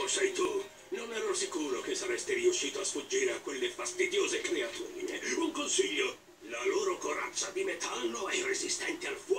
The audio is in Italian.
sei tu. Non ero sicuro che saresti riuscito a sfuggire a quelle fastidiose creaturine. Un consiglio: la loro corazza di metallo è resistente al